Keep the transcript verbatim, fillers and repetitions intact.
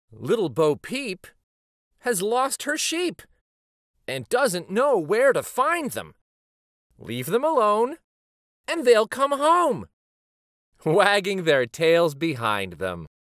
Little Bo Peep has lost her sheep and doesn't know where to find them. Leave them alone, and they'll come home, wagging their tails behind them.